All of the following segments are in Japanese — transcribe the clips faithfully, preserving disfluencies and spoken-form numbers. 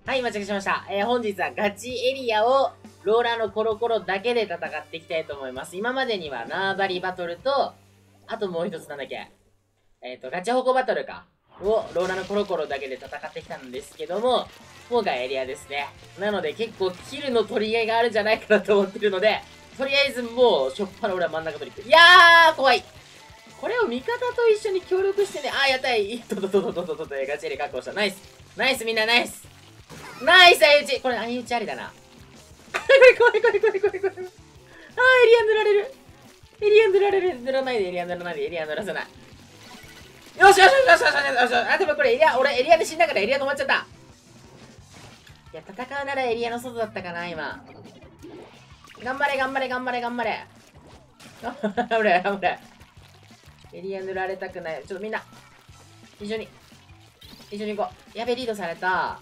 はい、到着しました。えー、本日はガチエリアをローラーのコロコロだけで戦っていきたいと思います。今までには縄張りバトルと、あともう一つなんだっけえっ、ー、と、ガチホコバトルか。をローラーのコロコロだけで戦ってきたんですけども、今回エリアですね。なので結構キルの取り合いがあるんじゃないかなと思ってるので、とりあえずもう、しょっぱな俺は真ん中取りに行く。いやー、怖い。これを味方と一緒に協力してね、あー、やったい。とととととととと、ガチエリ確保した。ナイス。ナイスみんなナイス。ナイス相打ち。これ相打ちありだな。これ怖い怖い怖い怖い怖い。あー、エリア塗られる。エリア塗られる。塗らないで、エリア塗らないで、エリア塗らせない。よしよしよしよしよしよしよし。あ、でもこれエリア、俺エリアで死んだからエリア止まっちゃった。いや、戦うならエリアの外だったかな、今。頑張れ頑張れ頑張れ頑張れ。頑張れ頑張れ。エリア塗られたくない。ちょっとみんな、一緒に、一緒に行こう。やべ、リードされた。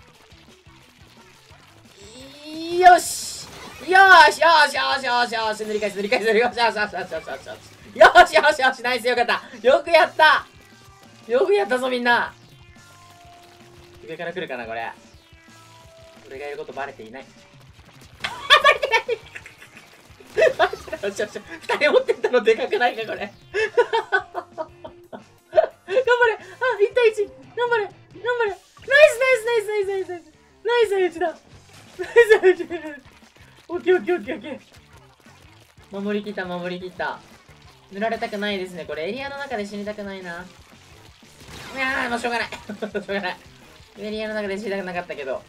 よしよしよしよしよしよし塗り返す塗り返すよしよしよしよしよしよしよしよしよしよしナイスよかったよくやったよくやったぞみんな上から来るかなこれ俺がいることバレていないバレてないバレてないよしよし二人持ってったのでかくないかこれ頑張れあいち対いち頑張れ頑張れナイスナイスナイスナイスナイスナイスナイスナイスだナイスナイスオッケーオッケーオッケーオッケー守りきった守りきった塗られたくないですねこれエリアの中で死にたくないないやーもうしょうがないしょうがないエリアの中で死にたくなかったけど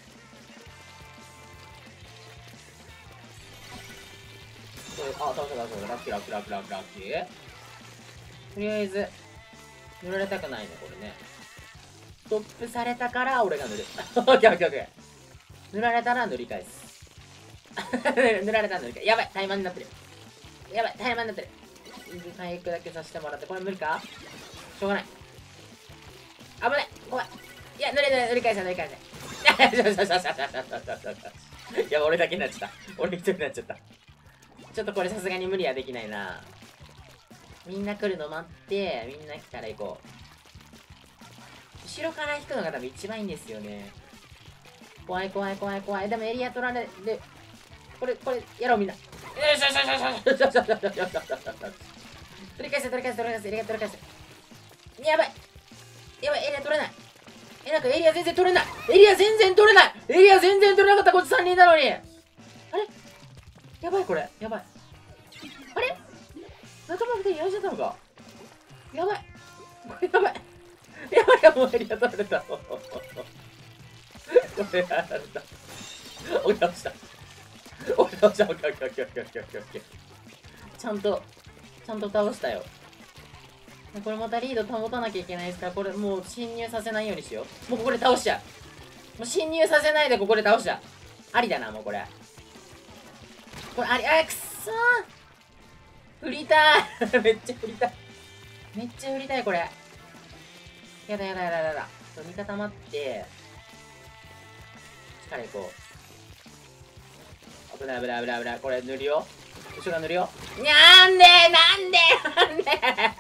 これあ倒した倒したラッキーラッキーラッキーラッキーラッキーとりあえず塗られたくないねこれねストップされたから俺が塗るオッケーオッケーオッケー塗られたら塗り返す塗られたら塗り返すやばいタイマーになってるやばいタイマーになってる回復だけさせてもらってこれ無理かしょうがない危ない怖いいや塗れ塗れ塗り返せ塗り返せいや俺だけになっちゃった俺一人になっちゃったちょっとこれさすがに無理はできないなみんな来るの待ってみんな来たら行こう後ろから引くのが多分一番いいんですよね怖い怖い怖い怖いでもエリア取られるこれこれやろうみんなよしよしよしよしよしよしよしよしよしよしよし取り返せ取り返せ取り返せエリア取り返せやばいやばいエリア取れないえなんかエリア全然取れないエリア全然取れないエリア全然取れなかったこっちさんにんなのにあれやばいこれやばいあれ仲間ふたりやられちゃったのかやばいこれやばいやばいやもうエリア取られたこれやられた俺倒した俺倒したオッケーオッケーオッケーオッケーオッケーオッケーオッケーちゃんとちゃんと倒したよこれまたリード保たなきゃいけないですからこれもう侵入させないようにしようもうここで倒しちゃうもう侵入させないでここで倒しちゃうありだなもうこれこれありあくっそー振りたいめっちゃ振りたいめっちゃ振りたいこれやだやだやだやだ味方待って力いこう危ない危ない危ない危ないこれ塗るよ後ろが塗るよなんでなんでなんで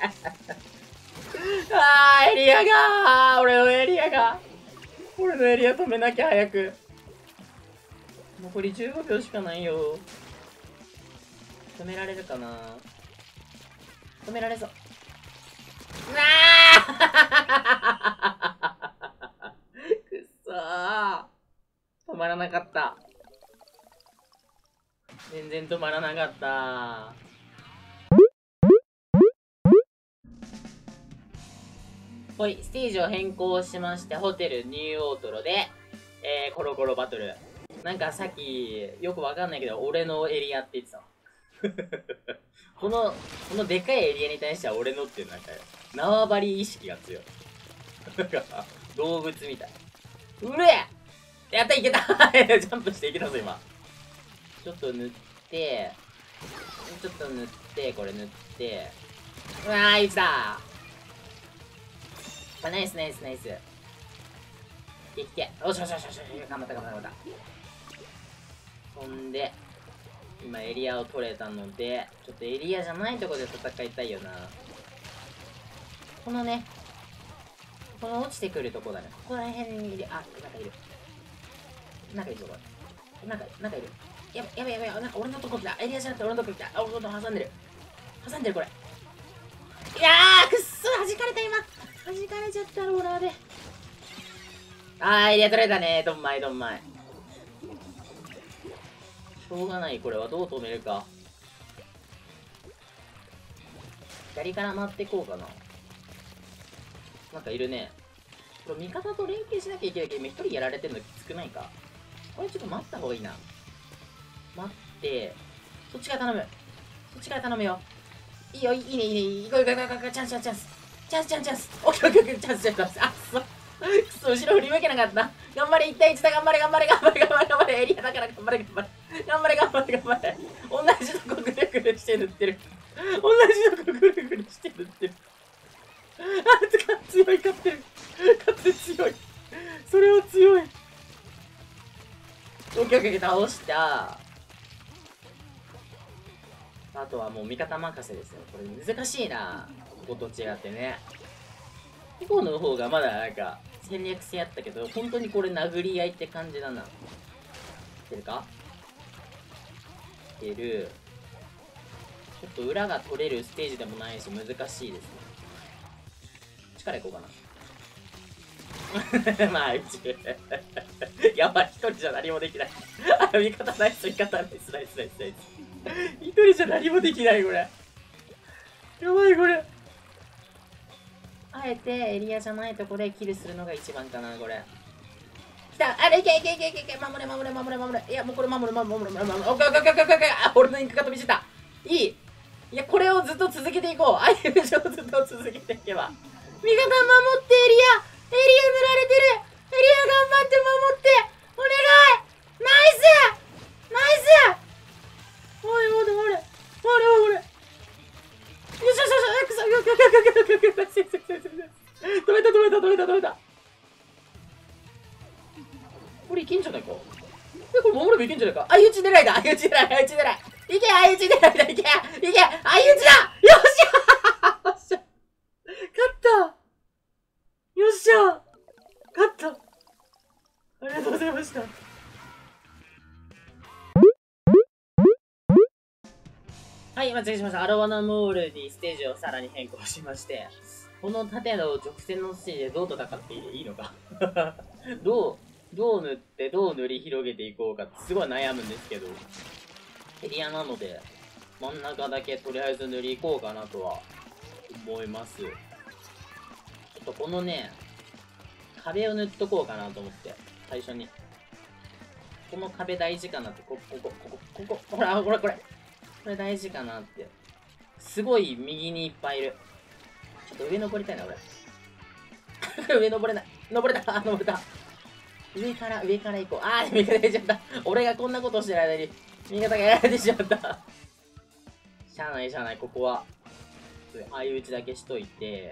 あーエリアがー俺のエリアが俺のエリア止めなきゃ早く残りじゅうごびょうしかないよ止められるかな止められそうなあくっそー止まらなかった全然止まらなかったほいステージを変更しましてホテルニューオートロで、えー、コロコロバトルなんかさっきよくわかんないけど俺のエリアって言ってたこのこのでかいエリアに対しては俺のっていうなんか縄張り意識が強いなんか動物みたいうれやったいけたジャンプしていけたぞ今ちょっと塗ってちょっと塗ってこれ塗ってうわーいつだあナイスナイスナイスいけよしよしよしよし頑張った頑張った頑張ったほんで今エリアを取れたのでちょっとエリアじゃないところで戦いたいよなこのねこの落ちてくるとこだねここら辺にいるあなんかいるなんかいるぞ、これ。なんか、なんかいる。やばい、やばい、やばい。なんか俺のとこ来た。エリアじゃなくて俺のとこ来た。あ、俺のとこ挟んでる。挟んでる、これ。いやー、くっそ、弾かれた、今。弾かれちゃった、ローラーで。あー、エリア取れたね。どんまい、どんまい。しょうがない、これはどう止めるか。左から回っていこうかな。なんかいるね。これ味方と連携しなきゃいけないけど、今一人やられてるのきつくないか。これちょっと待った方がいいな。待って、そっちから頼む。そっちから頼むよ。いいよ、いいね、いいね、いいね。行こう行こう行こう行こう、チャンスチャンスチャンス。チャンスチャンスチャンス。オッケーオッケーオッケー、チャンスチャンスチャンス。あ、くそ。くそ、後ろ振り向けなかった。頑張れ、いち対いちだ、頑張れ、頑張れ、頑張れ、頑張れ、頑張れ、エリアだから頑張れ、頑張れ。頑張れ、頑張れ、頑張れ。同じとこぐるぐるして塗ってる。同じとこぐるぐるして塗ってる。あ、つか、強い、勝ってる。勝って強い。それは強い。オッケーオッケーオッケー、倒した。あとはもう味方任せですよ。これ難しいな。ここと違ってね。ここの方がまだなんか戦略性あったけど、本当にこれ殴り合いって感じだな。いけるか？いける。ちょっと裏が取れるステージでもないし難しいですね。力いこうかな。まあ、うち。やばい、一人じゃ何もできない。あ、味方ナイス、味方ナイス、ナイス、ナイス、ナイス。一人じゃ何もできない、これ。やばい、これ。あえてエリアじゃないとこでキルするのが一番かな、これ。来た、あれ、いけいけいけいけいけ、守れ、守れ、守れ、守れ。いや、もうこれ守れ、守れ、守れ、守れ。オッケーオッケーオッケーオッケーオッケー。あ、俺のインクが飛び散った。いい。いや、これをずっと続けていこう。相手のをずっと続けていけば。味方守ってエリアエリア塗られてる。エリア頑張って守って。お願い。ナイスナイス。おいおいおいおいおいおい。よしよしよし。くそ。よくよくよくよくよくよく。止めた止めた止めた止めた。これいけんじゃないか。え、これ守ればいけんじゃないか。相打ち狙いだ。相打ち狙い。相打ち狙い。いけ相打ち狙いだ。いけいけ相打ちだ。よっしゃよっしゃ。勝った。よっしゃ勝った。ありがとうございました。はい、間違えしました。アロワナモールにステージをさらに変更しまして、この縦の直線のステージでどう戦っていいのかどう、どう塗って、どう塗り広げていこうかってすごい悩むんですけど、エリアなので、真ん中だけとりあえず塗りいこうかなとは思います。ちょっとこのね、壁を塗っとこうかなと思って、最初に。この壁大事かなって、ここ、ここ、ここ、ここ、ほら、これ、これ。これ大事かなって。すごい右にいっぱいいる。ちょっと上登りたいな、俺。上登れない。登れた。あ、登れた。上から、上から行こう。あー、味方がやっちゃった。俺がこんなことしてる間に、味方がやられてしまった。しゃあない、しゃあない、ここは。相打ちだけしといて。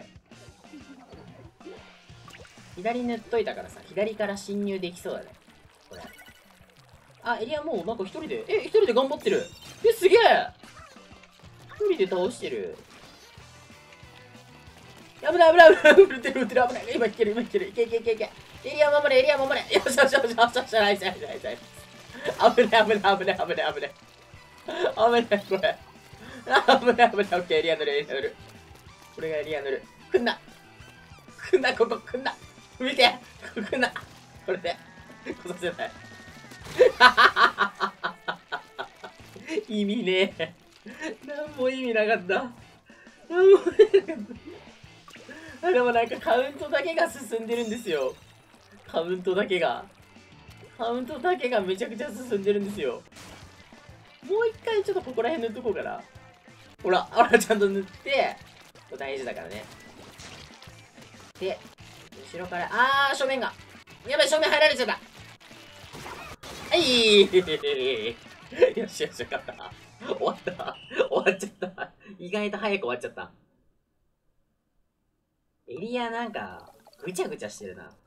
左塗っといたからさ、左から侵入できそうだね。これ。あ、エリアもうなんか一人で、え、一人で頑張ってる。え、すげえ一人で倒してる。危ない危ない危ない。撃ってる撃ってる危ない。今いける今いける。いけいけいけいけ。エリア守れエリア守れ。よしよしよしよしよしよし。ナイスナイスナイスナイス。危ない危ない危ない危ない危ない。危ないこれ。危ない危ない。オッケーエリア塗るエリア塗る。これがエリア塗る。来んな。来んなここ来んな。見てここ来んな。これで。来させない。意味ねえ。なんも意味なかった。なんも意味なかった。あ、でもなんかカウントだけが進んでるんですよ。カウントだけが。カウントだけがめちゃくちゃ進んでるんですよ。もう一回ちょっとここら辺塗っとこうかな。ほら、ほら、ちゃんと塗って、大事だからね。で、後ろから、あー、正面が。やばい、正面入られちゃった。はいよしよし、よかった。終わった。終わっちゃった。意外と早く終わっちゃった。エリアなんか、ぐちゃぐちゃしてるな。